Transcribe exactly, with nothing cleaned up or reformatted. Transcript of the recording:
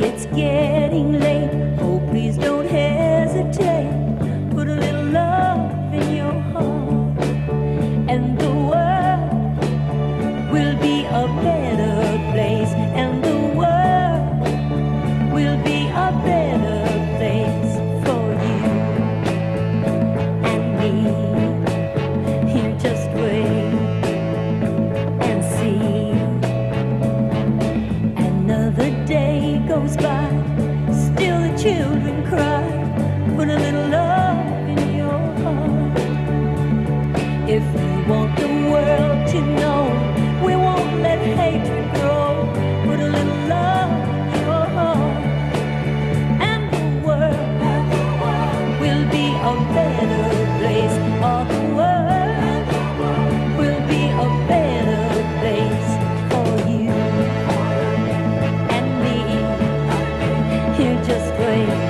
it's getting late. Oh, please don't hesitate. Put a little love in your heart, and the world will be a better place. And the world will be a better place for you and me. Here, just wait and see. Another day goes by, still the children cry. Put a little love in your heart. If you want the world to know, we won't let hatred grow. Put a little love in your heart, and the world will be a better place. Oh, the world will be a better place for you and me. Here, just wait